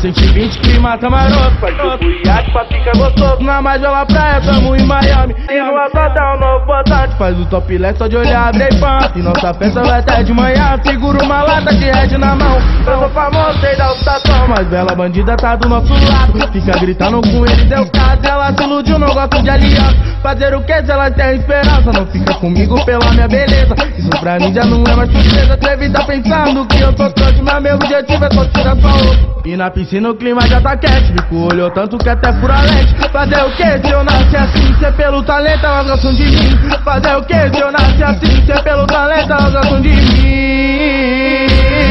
A 120 clima tá maroto, faz tipo iate pra ficar gostoso. Na Major Praia, tamo em Miami. E no assalto é um novo botante. Faz o topless só de olhar, abre e pã. E nossa festa vai até de manhã. Segura uma lata de red na mão. Eu sou famoso, sei da ostentação, mas bela bandida tá do nosso lado. Fica gritando com ele, deu caso. Ela se iludiu, não gosto de aliança. Fazer o que se ela tem esperança? Não fica comigo pela minha beleza. Isso pra mim já não é mais surpresa. Deve tá pensando que eu sou trouxa, mas meu objetivo é só tirar sua roupa. E na piscina o clima já tá quente. Bico olhou tanto que até fura lente. Fazer o que se eu nasci assim? Se é pelo talento elas gostam de mim. Fazer o que se eu nasci assim? Se é pelo talento elas gostam de mim.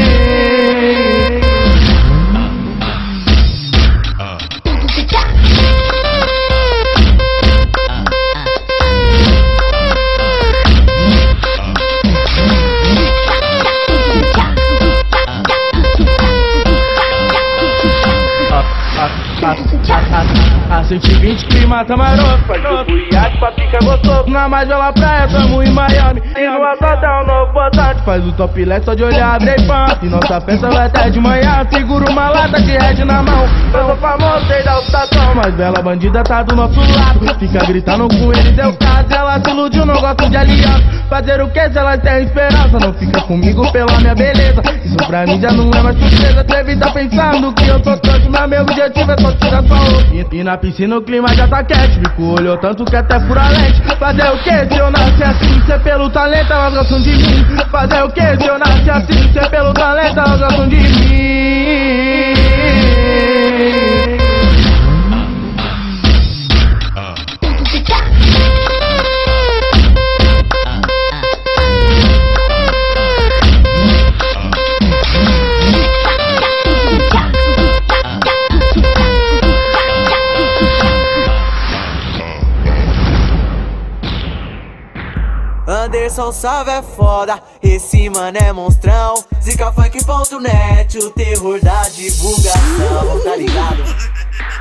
A 120 clima tá maroto, faz tipo iate pra ficar gostoso. Na Major Praia, tamo em Miami. E no assalto é um novo botante. Faz o topless só de olhar, abre e pã. E nossa festa vai até de manhã. Segura uma lata de red na mão. Eu sou famoso, sei da ostentação, mas bela bandida tá do nosso lado. Fica gritando com ele, deu caso. Ela se iludiu, não gosto de aliança. Fazer o que se ela tem esperança? Não fica comigo pela minha beleza. Isso pra mim já não é mais surpresa. Deve tá pensando que eu sou trouxa, mas meu objetivo é só tirar sua roupa. E na piscina o clima já tá quente. Bico olhou tanto que até fura lente. Fazer o que se eu nasci assim? Se é pelo talento elas gostam de mim. Fazer o que se eu nasci assim? Se é pelo talento elas gostam de mim. Anderson Salve é foda, esse mano é monstrão. Zicafunk.net, o terror da divulgação, tá ligado?